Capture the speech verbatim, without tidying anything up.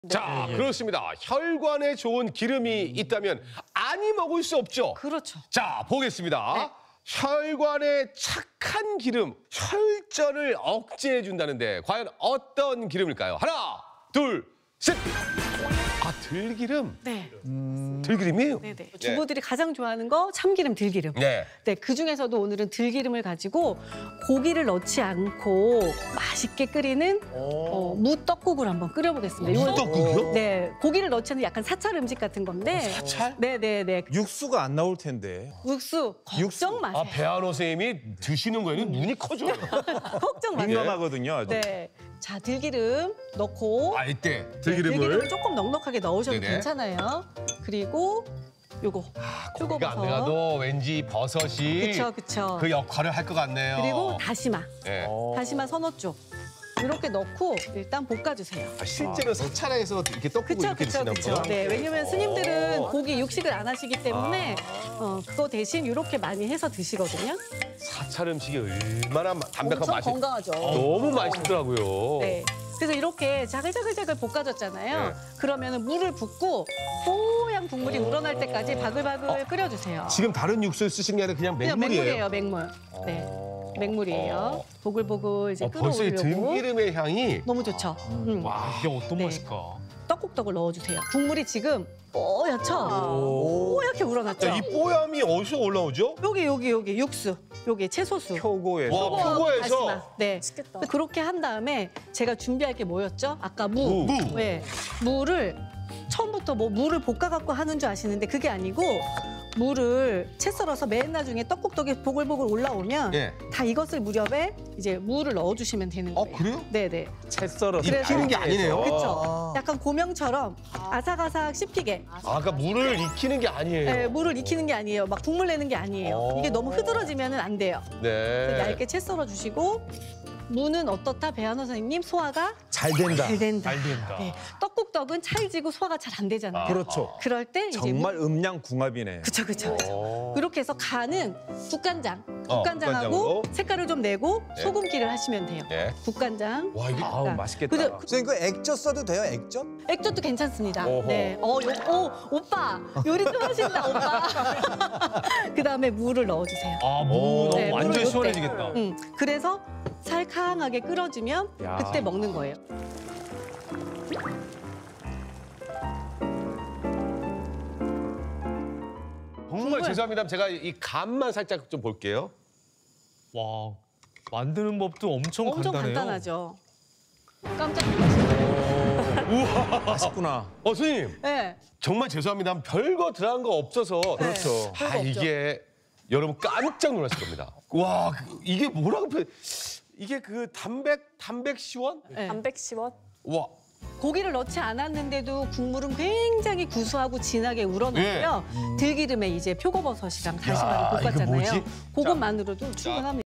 자, 예, 예. 그렇습니다. 혈관에 좋은 기름이 있다면 아니 먹을 수 없죠. 그렇죠. 자, 보겠습니다. 네. 혈관에 착한 기름, 혈전을 억제해 준다는데 과연 어떤 기름일까요? 하나, 둘, 셋. 아, 들기름. 네. 들기름이에요? 네네. 주부들이 가장 좋아하는 거 참기름, 들기름. 네. 네, 그 중에서도 오늘은 들기름을 가지고 고기를 넣지 않고 맛있게 끓이는 어, 무떡국을 한번 끓여보겠습니다. 요건- 무떡국이요? 네, 고기를 넣지 않는 약간 사찰 음식 같은 건데. 사찰? 네네네. 육수가 안 나올 텐데. 육수 걱정 육수. 마세요. 아, 배한호 선생님이 드시는 거에는 눈이 커져요. 걱정 마세요. 민감하거든요. 아주. 네, 자 들기름 넣고. 아, 이때 네, 들기름을. 들기름을 조금 넉넉하게 넣으셔도 네네. 괜찮아요. 그리고 요거 고기가 안 들어가도 왠지 버섯이 그쵸 그쵸. 그 역할을 할 것 같네요. 그리고 다시마, 네. 어. 다시마 서너 쪽 이렇게 넣고 일단 볶아주세요. 아, 실제로 사찰에서 이렇게 떡국을 그쵸 이렇게 그쵸 드시나 그쵸. 보다. 네, 왜냐면 스님들은 어. 고기 육식을 안 하시기 때문에 어, 그거 대신 이렇게 많이 해서 드시거든요. 사찰 음식이 얼마나 마- 담백한 엄청 맛이 건강하죠. 너무 맛있더라고요. 네. 그래서 이렇게 자글자글자글 볶아줬잖아요. 네. 그러면 물을 붓고 뽀얀 국물이 우러날 때까지 바글바글 끓여주세요. 지금 다른 육수를 쓰신 게 아니라 그냥 그냥 맹물이에요. 맹물이에요, 맹물. 네, 맹물이에요. 어. 보글보글 이제 어, 벌써 이 끓어오르려고. 들기름의 향이 너무 좋죠. 음. 와, 이게 어떤 네. 맛일까? 떡국떡을 넣어주세요. 국물이 지금 뽀얗죠? 뽀얗게 우러났죠? 야, 이 뽀얀이 어디서 올라오죠? 여기 여기 여기 육수, 여기 채소수. 표고에서. 와, 표고하고 표고에서. 다시마. 네. 그렇게 한 다음에 제가 준비할 게 뭐였죠? 아까 무. 무. 네. 무를 처음부터 뭐 무를 볶아갖고 하는 줄 아시는데 그게 아니고 무를 채 썰어서 맨 나중에 떡국떡이 보글보글 올라오면 예. 다 익었을 무렵에 이제 무를 넣어주시면 되는 어, 거예요. 그래요? 네네. 채 썰어서. 그래서- 익히는 게 아니네요. 그렇죠. 약간 고명처럼 아삭아삭 씹히게. 아, 아까 물을 익히는 게 아니에요. 네, 물을 익히는 게 아니에요. 막 국물 내는 게 아니에요. 어. 이게 너무 흐드러지면 안 돼요. 그래서 네. 얇게 채 썰어 주시고 무는 어떻다 배한호 선생님 소화가 잘 된다. 잘 된다. 잘 된다. 네, 떡국떡은 찰지고 소화가 잘 안 되잖아요. 그렇죠. 그럴 때 이제 정말 음양궁합이네. 그쵸 그쵸 그쵸. 어. 그렇게 해서 간은 국간장, 어, 국간장하고 국간장으로. 색깔을 좀 내고 네. 소금기를 하시면 돼요. 네. 국간장. 와, 이게 아우, 맛있겠다. 그죠? 선생님 그 액젓 써도 돼요? 액젓? 액젓도 괜찮습니다. 어허. 네. 어, 요, 오, 오빠 요리 좀 하신다 오빠. 그 다음에 물을 넣어주세요. 아, 무 네, 물을 완전 넣을 시원해지겠다. 음, 그래서 살캉하게 끓어지면 야. 그때 먹는 거예요. 정말 국물. 죄송합니다. 제가 이 간만 살짝 좀 볼게요. 와, 만드는 법도 엄청, 엄청 간단해요. 간단하죠. 깜짝 놀랐어요. 맛있구나. 어, 선생님. 네. 정말 죄송합니다. 별거 들어간 거 없어서. 그렇죠. 아, 별거 없죠. 이게 여러분 깜짝 놀라실 겁니다. 와, 그- 이게 뭐라고 표현? 이게 그 단백 단백 시원? 네. 단백시원? 와, 고기를 넣지 않았는데도 국물은 굉장히 구수하고 진하게 우러나고요. 들기름에 이제 표고버섯이랑 다시마를 야, 이거 볶았잖아요. 뭐지? 그것만으로도 충분합니다.